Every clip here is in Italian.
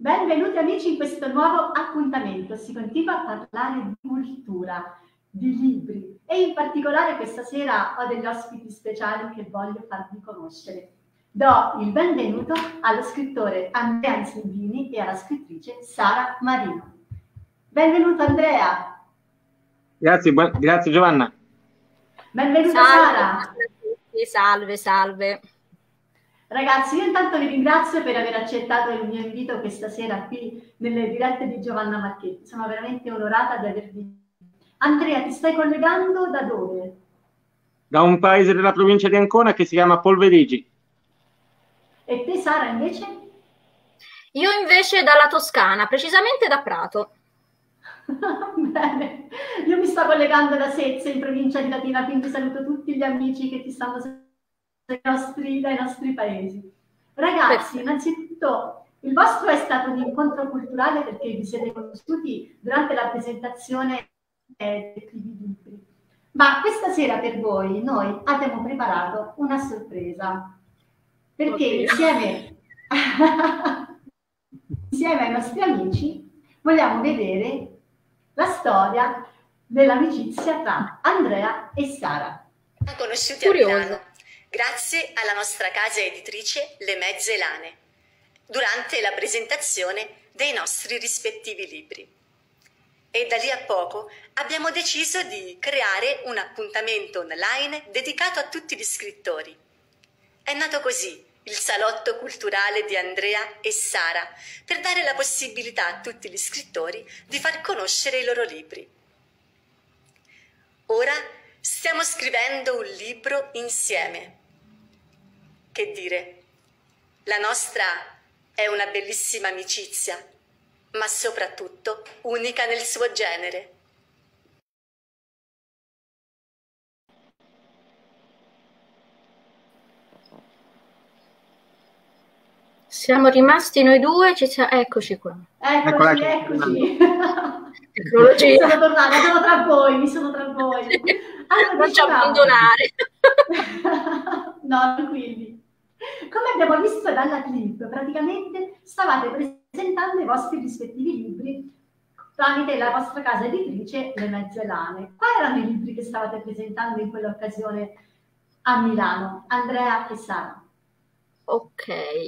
Benvenuti amici in questo nuovo appuntamento. Si continua a parlare di cultura, di libri e in particolare questa sera ho degli ospiti speciali che voglio farvi conoscere. Do il benvenuto allo scrittore Andrea Anselmini e alla scrittrice Sara Marino. Benvenuto Andrea. Grazie Giovanna. Benvenuta Sara. Salve, salve. Ragazzi, io intanto vi ringrazio per aver accettato il mio invito questa sera qui nelle dirette di Giovanna Marchetti. Sono veramente onorata di avervi. Andrea, ti stai collegando da dove? Da un paese della provincia di Ancona che si chiama Polverigi. E te Sara invece? Io invece dalla Toscana, precisamente da Prato. Bene, io mi sto collegando da Sezze in provincia di Latina, quindi saluto tutti gli amici che ti stanno seguendo dai nostri paesi. Ragazzi, innanzitutto il vostro è stato un incontro culturale perché vi siete conosciuti durante la presentazione dei libri. Ma questa sera per voi noi abbiamo preparato una sorpresa perché insieme ai nostri amici vogliamo vedere la storia dell'amicizia tra Andrea e Sara. Conosciuti a Milano grazie alla nostra casa editrice Le Mezze Lane, durante la presentazione dei nostri rispettivi libri. E da lì a poco abbiamo deciso di creare un appuntamento online dedicato a tutti gli scrittori. È nato così il salotto culturale di Andrea e Sara, per dare la possibilità a tutti gli scrittori di far conoscere i loro libri. Ora stiamo scrivendo un libro insieme. Che dire, la nostra è una bellissima amicizia, ma soprattutto unica nel suo genere. Siamo rimasti noi due, eccoci qua. Eccoci. Tecnologia. Sono tornata, sono tra voi. Allora, non ci abbandonare. No, tranquilli. Come abbiamo visto dalla clip, praticamente stavate presentando i vostri rispettivi libri tramite la vostra casa editrice Le Mezze Lane. Quali erano i libri che stavate presentando in quell'occasione a Milano, Andrea e Sara? Ok.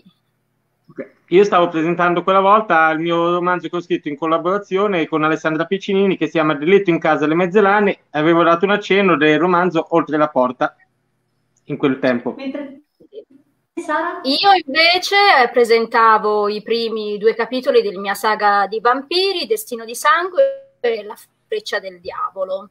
Io stavo presentando quella volta il mio romanzo che ho scritto in collaborazione con Alessandra Piccinini, che si chiama Diletto in casa Le Mezze Lane, e avevo dato un accenno del romanzo Oltre la porta in quel tempo. Mentre Sara? Io invece presentavo i primi 2 capitoli della mia saga di vampiri, Destino di sangue e La freccia del diavolo.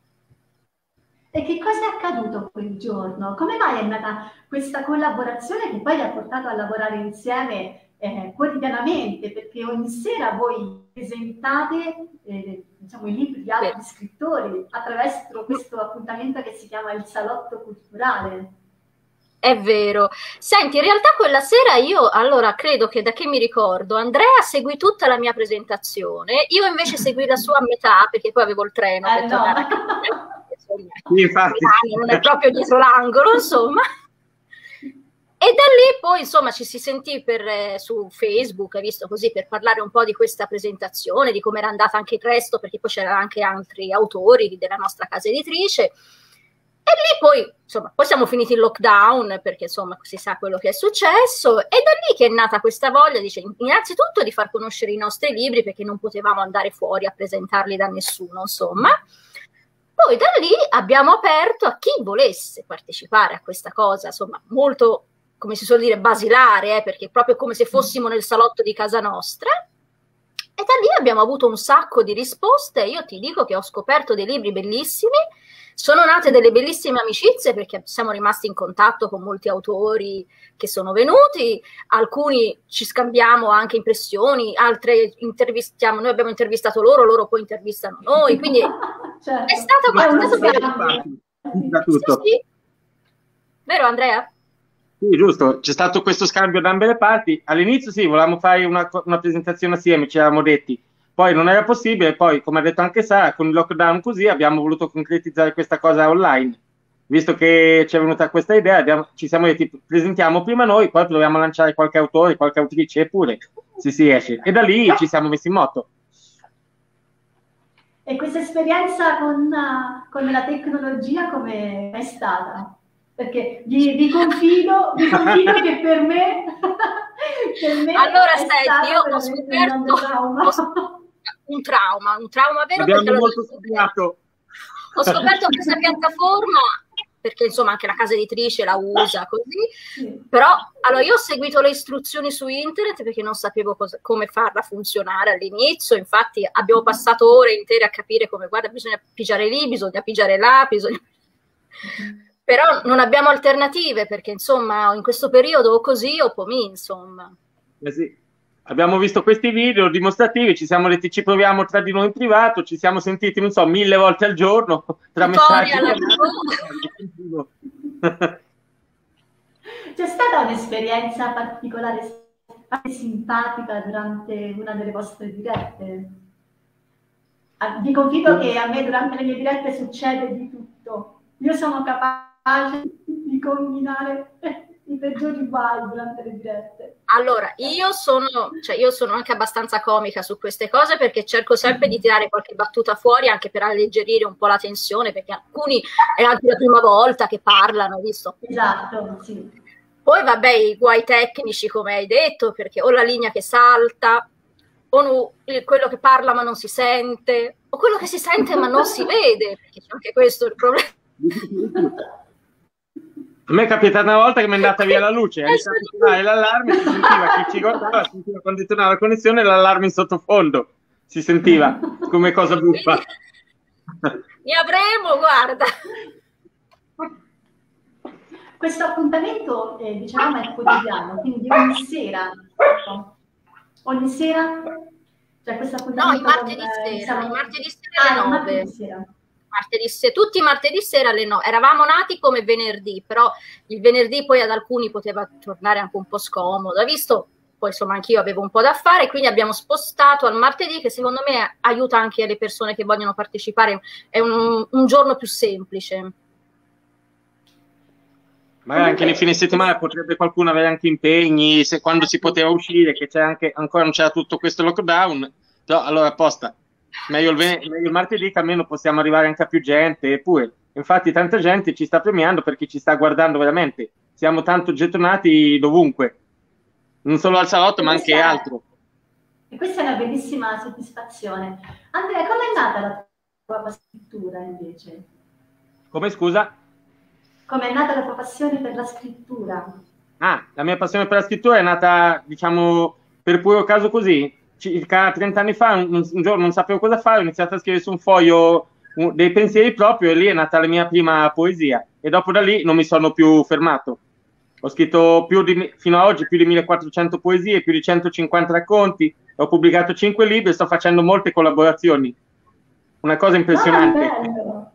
E che cosa è accaduto quel giorno? Come mai è nata questa collaborazione che poi vi ha portato a lavorare insieme quotidianamente? Perché ogni sera voi presentate diciamo, i libri di altri scrittori attraverso questo appuntamento che si chiama il Salotto Culturale. È vero. Senti, in realtà quella sera io, allora, credo che da che mi ricordo, Andrea seguì tutta la mia presentazione, io invece seguì la sua a metà, perché poi avevo il treno per tornare a casa. Infatti. Non è proprio dietro l'angolo, insomma. E da lì poi, insomma, ci si sentì su Facebook, hai visto, così, per parlare un po' di questa presentazione, di come era andata anche il resto, perché poi c'erano anche altri autori della nostra casa editrice. E lì poi, insomma, poi siamo finiti in lockdown, perché insomma si sa quello che è successo, e da lì che è nata questa voglia, dice, innanzitutto di far conoscere i nostri libri, perché non potevamo andare fuori a presentarli da nessuno, insomma. Poi da lì abbiamo aperto a chi volesse partecipare a questa cosa, insomma, molto, come si suol dire, basilare, perché proprio come se fossimo nel salotto di casa nostra. E da lì abbiamo avuto un sacco di risposte. Io ti dico che ho scoperto dei libri bellissimi, sono nate delle bellissime amicizie perché siamo rimasti in contatto con molti autori che sono venuti, alcuni ci scambiamo anche impressioni, altre intervistiamo, noi abbiamo intervistato loro poi intervistano noi, quindi certo. È stato tutto. Sì. Vero Andrea? Sì, giusto, c'è stato questo scambio da ambe le parti. All'inizio sì, volevamo fare una presentazione assieme, ci eravamo detti, poi non era possibile, poi come ha detto anche Sara, con il lockdown così abbiamo voluto concretizzare questa cosa online. Visto che ci è venuta questa idea, ci siamo detti presentiamo prima noi, poi proviamo a lanciare qualche autore, qualche autrice, eppure se si esce. E da lì ci siamo messi in moto. E questa esperienza con la tecnologia come è stata? Perché vi confido che per me allora, è senti, io ho scoperto un trauma vero. Abbiamo molto studiato. Ho scoperto questa piattaforma perché insomma anche la casa editrice la usa così, però allora io ho seguito le istruzioni su internet perché non sapevo come farla funzionare all'inizio, infatti abbiamo passato ore intere a capire come, guarda, bisogna pigiare lì, bisogna pigiare là, però non abbiamo alternative perché insomma in questo periodo o così o pomì, insomma. Sì. Abbiamo visto questi video dimostrativi, ci siamo detti ci proviamo tra di noi in privato, ci siamo sentiti, non so, 1000 volte al giorno, tra messaggi. C'è stata un'esperienza particolare, simpatica durante una delle vostre dirette? Vi confido che a me durante le mie dirette succede di tutto. Io sono capace di combinare i peggiori guai durante le dirette. Allora, io sono anche abbastanza comica su queste cose perché cerco sempre di tirare qualche battuta fuori anche per alleggerire un po' la tensione, perché alcuni è anche la prima volta che parlano, visto? Esatto, sì. Poi vabbè, i guai tecnici, come hai detto, perché o la linea che salta, o quello che parla ma non si sente, o quello che si sente ma non si vede, perché c'è anche questo il problema. A me è capitata una volta che mi è andata via la luce, è iniziato a suonare l'allarme, si sentiva chi ci guardava, si sentiva quando tornava la connessione l'allarme in sottofondo, si sentiva come cosa buffa. Ne avremo, guarda. Questo appuntamento, diciamo, è quotidiano, quindi ogni sera, cioè questo appuntamento... No, i martedì sera alle 9. Tutti i martedì sera alle 9. Eravamo nati come venerdì, però il venerdì poi ad alcuni poteva tornare anche un po' scomodo, hai visto? Poi insomma anch'io avevo un po' da fare, quindi abbiamo spostato al martedì, che secondo me aiuta anche le persone che vogliono partecipare, è un giorno più semplice. Magari anche nei fine settimana potrebbe qualcuno avere anche impegni, quando si poteva uscire, che c'è anche, ancora non c'era tutto questo lockdown, però allora apposta. Meglio il martedì, che almeno possiamo arrivare anche a più gente, eppure infatti tanta gente ci sta premiando perché ci sta guardando veramente, siamo tanto gettonati dovunque, non solo al salotto ma anche altro. E questa è una bellissima soddisfazione. Andrea, come è nata la tua scrittura invece? Come, scusa? Come è nata la tua passione per la scrittura? La mia passione per la scrittura è nata, diciamo, per puro caso così. Circa 30 anni fa, un giorno non sapevo cosa fare, ho iniziato a scrivere su un foglio dei pensieri proprio e lì è nata la mia prima poesia e dopo da lì non mi sono più fermato. Ho scritto fino ad oggi più di 1400 poesie, più di 150 racconti, ho pubblicato 5 libri e sto facendo molte collaborazioni. Una cosa impressionante. Bello.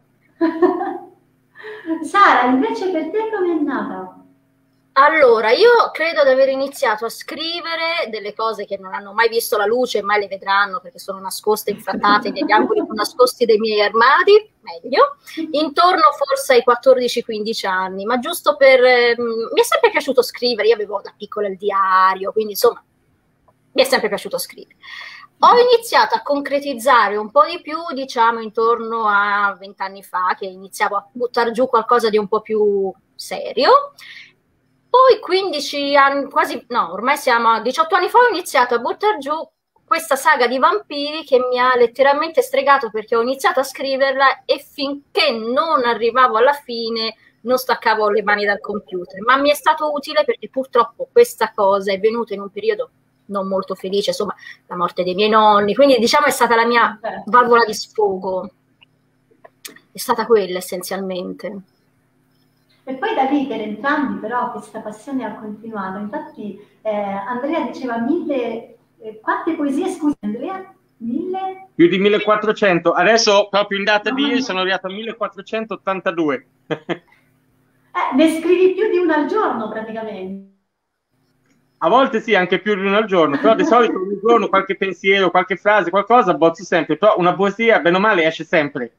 Sara, invece per te come è nata? Allora, io credo di aver iniziato a scrivere delle cose che non hanno mai visto la luce e mai le vedranno perché sono nascoste, infrattate negli angoli più nascosti dei miei armadi, meglio, intorno forse ai 14-15 anni, ma giusto per... mi è sempre piaciuto scrivere, io avevo da piccola il diario, quindi insomma mi è sempre piaciuto scrivere. Ho iniziato a concretizzare un po' di più, diciamo, intorno a 20 anni fa, che iniziavo a buttare giù qualcosa di un po' più serio. Poi 15 anni, ormai siamo a 18 anni fa, ho iniziato a buttare giù questa saga di vampiri che mi ha letteralmente stregato perché ho iniziato a scriverla e finché non arrivavo alla fine non staccavo le mani dal computer. Ma mi è stato utile perché purtroppo questa cosa è venuta in un periodo non molto felice, insomma, la morte dei miei nonni, quindi diciamo è stata la mia valvola di sfogo. È stata quella essenzialmente. E poi da lì per entrambi però questa passione ha continuato. Infatti Andrea diceva 1000, quante poesie, scusi Andrea? 1000? Più di 1400, adesso proprio in data di ieri sono arrivato a 1482. Ne scrivi più di una al giorno praticamente. A volte sì, anche più di una al giorno, però di solito ogni giorno qualche pensiero, qualche frase, qualcosa bozzo sempre, però una poesia bene o male esce sempre.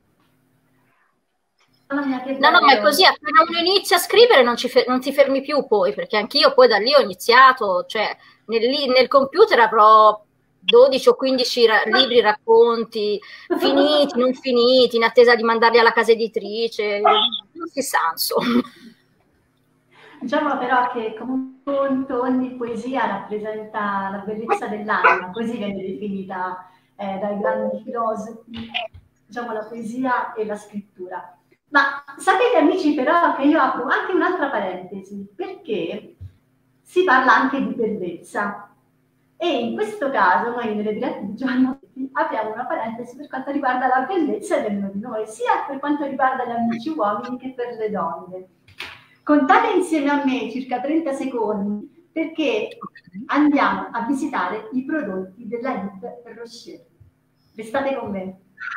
No, ma è così, appena uno inizia a scrivere non ti fermi più poi, perché anch'io poi da lì ho iniziato, cioè nel computer avrò 12 o 15 libri, racconti, finiti, non finiti, in attesa di mandarli alla casa editrice, non si sa, insomma. Diciamo però che comunque ogni poesia rappresenta la bellezza dell'anima, così viene definita dai grandi filosofi, diciamo la poesia e la scrittura. Ma sapete amici però che io apro anche un'altra parentesi, perché si parla anche di bellezza. E in questo caso noi nelle dirette di Giovannotti apriamo una parentesi per quanto riguarda la bellezza di noi, sia per quanto riguarda gli amici uomini che per le donne. Contate insieme a me circa 30 secondi perché andiamo a visitare i prodotti della Yves Rocher. Restate con me.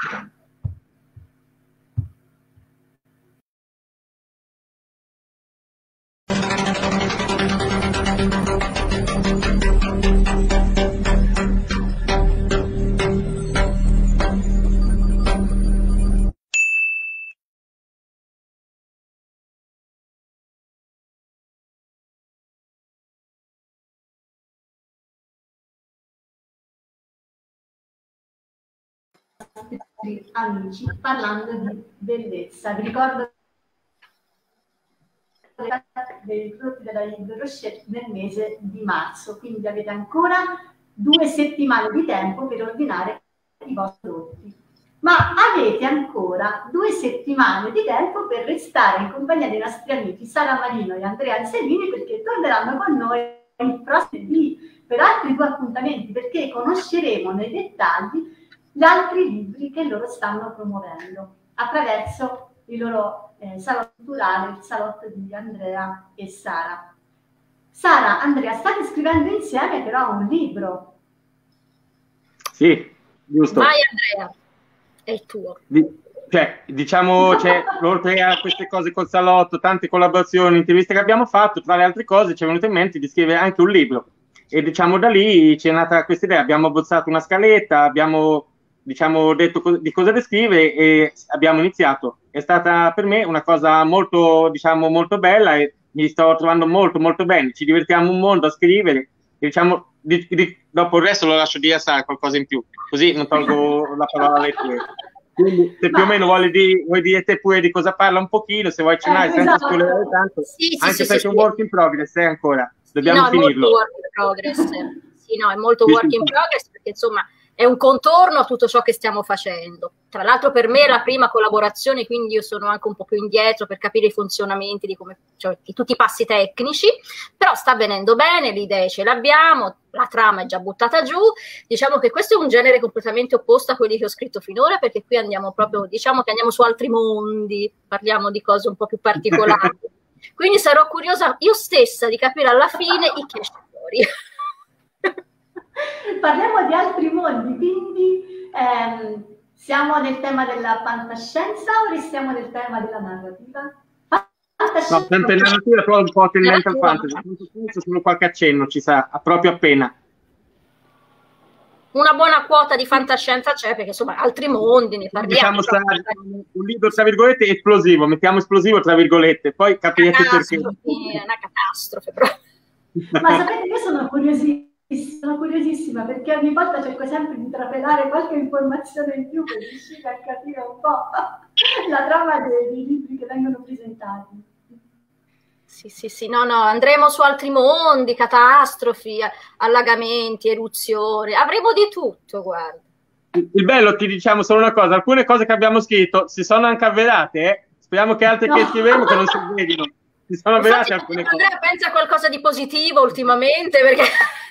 Amici, parlando di bellezza, vi ricordo dei prodotti della Yves Rocher nel mese di marzo, quindi avete ancora 2 settimane di tempo per ordinare i vostri prodotti, ma avete ancora 2 settimane di tempo per restare in compagnia dei nostri amici Sara Marino e Andrea Anselini, perché torneranno con noi il prossimo lunedì per altri 2 appuntamenti, perché conosceremo nei dettagli gli altri libri che loro stanno promuovendo attraverso il loro salotto culturale, il salotto di Andrea e Sara. Sara, Andrea, state scrivendo insieme però un libro. Sì, giusto. Vai Andrea, è il tuo. Diciamo, oltre a queste cose col salotto, tante collaborazioni, interviste che abbiamo fatto, tra le altre cose ci è venuto in mente di scrivere anche un libro. E diciamo da lì ci è nata questa idea, abbiamo abbozzato una scaletta, abbiamo detto di cosa descrivere e abbiamo iniziato. È stata per me una cosa molto, molto bella e mi sto trovando molto, molto bene. Ci divertiamo un mondo a scrivere e dopo il resto lo lascio dire a Sara qualcosa in più, così non tolgo la parola a lei pure. Quindi se più o meno vuoi dire te pure di cosa parla un pochino, se vuoi accennare senza spoilerare tanto, anche perché è un work in progress ancora, dobbiamo finirlo. È molto work in progress. Sì, no, è molto work in progress perché insomma è un contorno a tutto ciò che stiamo facendo. Tra l'altro per me è la prima collaborazione, quindi io sono anche un po' più indietro per capire i funzionamenti di tutti i passi tecnici, però sta venendo bene, le idee ce le abbiamo, la trama è già buttata giù. Diciamo che questo è un genere completamente opposto a quelli che ho scritto finora, perché qui andiamo proprio, diciamo che andiamo su altri mondi, parliamo di cose un po' più particolari. Quindi sarò curiosa io stessa di capire alla fine i che esce fuori. Parliamo di altri mondi, quindi siamo nel tema della fantascienza o restiamo nel tema della narrativa? No, sempre narrativa, però un po' tendente al fantasy. Solo qualche accenno ci sarà, proprio appena. Una buona quota di fantascienza c'è, perché insomma altri mondi ne parliamo. Diciamo un libro tra virgolette esplosivo, mettiamo esplosivo tra virgolette, poi capirete perché. È una catastrofe però. Ma sapete, io sono curiosissima perché ogni volta cerco sempre di trapelare qualche informazione in più per riuscire a capire un po' la trama dei libri che vengono presentati. Sì, no, andremo su altri mondi, catastrofi, allagamenti, eruzioni, avremo di tutto, guarda. Il bello, ti diciamo solo una cosa, alcune cose che abbiamo scritto si sono anche avverate, speriamo che altre che scriveremo che non si vedino. Si sono avverate alcune cose. Andrea pensa a qualcosa di positivo ultimamente, perché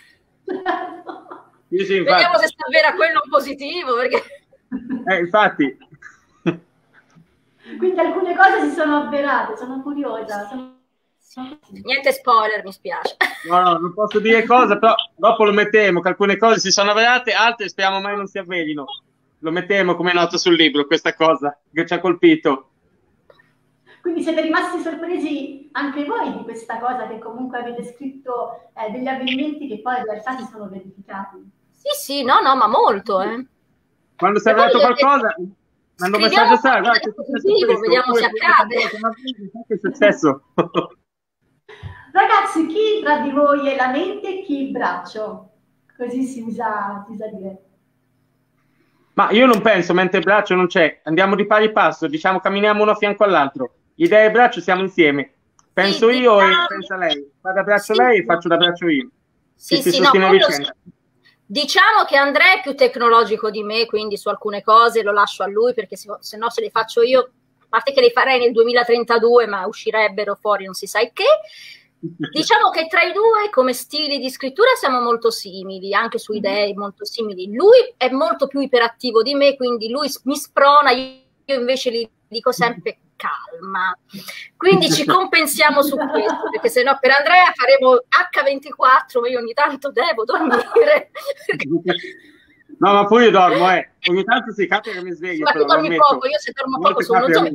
sì, vediamo se sta vera quello positivo, perché infatti. Quindi alcune cose si sono avverate, sono curiosa. Niente spoiler, mi spiace. No, non posso dire cosa, però dopo lo metteremo, che alcune cose si sono avverate, altre speriamo mai non si avverino. Lo metteremo come nota sul libro, questa cosa che ci ha colpito. Quindi siete rimasti sorpresi anche voi di questa cosa, che comunque avete scritto degli avvenimenti che poi in realtà si sono verificati? Sì, no, ma molto, Quando si è avverato qualcosa, mando un messaggio a Sara, guarda, vediamo se accade. Che è successo? Ragazzi, chi tra di voi è la mente e chi il braccio? Così si usa dire. Ma io non penso, mente e braccio non c'è. Andiamo di pari passo, diciamo camminiamo uno a fianco all'altro. Idea e braccio siamo insieme. Penso Sì, io e diciamo... pensa lei. Fa da braccio Sì, lei e faccio da braccio io. sì, si sì, no, sostiene a quello vicenda. sì. Diciamo che Andrea è più tecnologico di me, quindi su alcune cose lo lascio a lui, perché se no se le faccio io, a parte che le farei nel 2032, ma uscirebbero fuori non si sa che. Diciamo che tra i due, come stili di scrittura, siamo molto simili, anche su idee molto simili. Lui è molto più iperattivo di me, quindi lui mi sprona, io invece gli dico sempre calma. Quindi ci compensiamo su questo, perché se no per Andrea faremo H24, ma io ogni tanto devo dormire. No, ma poi io dormo, ogni tanto si capita che mi sveglio. Ma tu dormi poco, io se dormo poco sono non so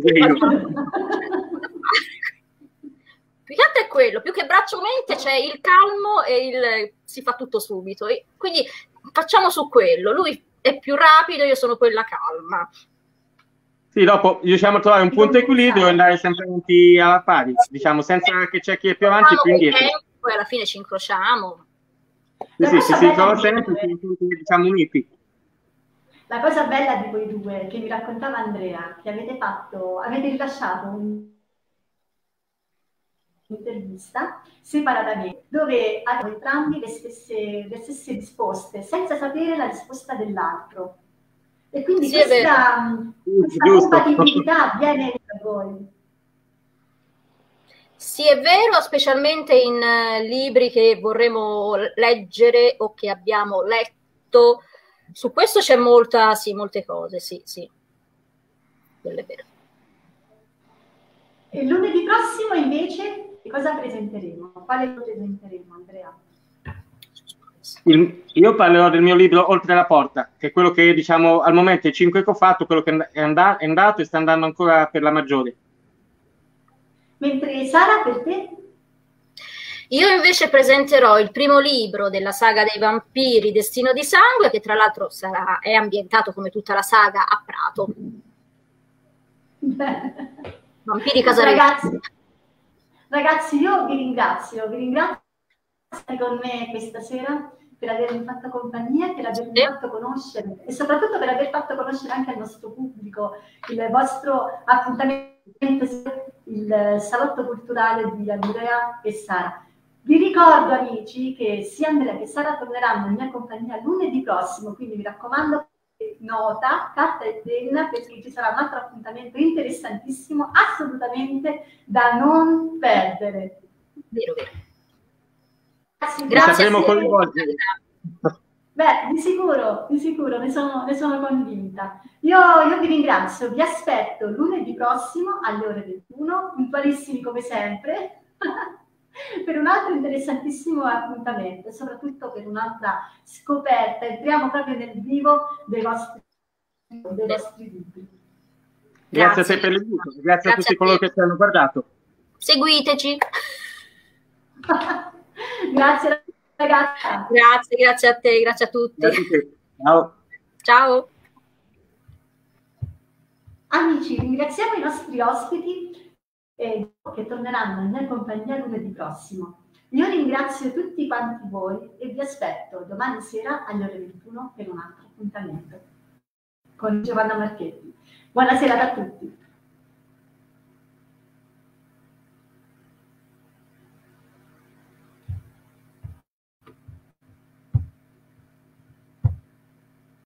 più che altro è quello, più che braccio-mente c'è il calmo e si fa tutto subito. E quindi facciamo su quello. Lui è più rapido, io sono quella calma. Sì, dopo riusciamo a trovare un punto equilibrio e andare sempre avanti alla pari, diciamo, senza che c'è chi è più avanti e più indietro. Poi alla fine ci incrociamo. Sì, si trova sempre in punti, diciamo, uniti. La cosa bella di voi due, che mi raccontava Andrea, che avete rilasciato un'intervista separatamente, dove avete entrambi le stesse risposte, senza sapere la risposta dell'altro. E quindi sì, questa compatibilità avviene da voi. Sì, è vero, specialmente in libri che vorremmo leggere o che abbiamo letto. Su questo c'è molte cose, sì. Quello è vero. E lunedì prossimo invece cosa presenteremo? Quale presenteremo, Andrea? Io parlerò del mio libro Oltre la porta, che è quello che, diciamo, al momento è 5 che ho fatto, quello che è andato e sta andando ancora per la maggiore. Mentre Sara, per te? Io invece presenterò il primo libro della saga dei vampiri, Destino di sangue, che tra l'altro è ambientato come tutta la saga a Prato. Vampiri Casarecchi. Ragazzi, io vi ringrazio con me questa sera per avermi fatto compagnia, per avermi fatto conoscere e soprattutto per aver fatto conoscere anche al nostro pubblico il vostro appuntamento, il salotto culturale di Andrea e Sara. Vi ricordo, amici, che sia Andrea che Sara torneranno in mia compagnia lunedì prossimo, quindi mi raccomando, nota, carta e penna, perché ci sarà un altro appuntamento interessantissimo, assolutamente da non perdere. Vero. Grazie. Beh, di sicuro, ne sono convinta. Io vi ringrazio, vi aspetto lunedì prossimo alle ore 21, puntualissimi come sempre, per un altro interessantissimo appuntamento e soprattutto per un'altra scoperta. Entriamo proprio nel vivo dei vostri libri. Grazie a te per l'invito, grazie a tutti coloro che ci hanno guardato. Seguiteci. Grazie ragazza. Grazie a te, grazie a tutti. Grazie a te. Ciao. Ciao. Amici, ringraziamo i nostri ospiti che torneranno in mia compagnia lunedì prossimo. Io ringrazio tutti quanti voi e vi aspetto domani sera alle ore 21 per un altro appuntamento con Giovanna Marchetti. Buonasera a tutti.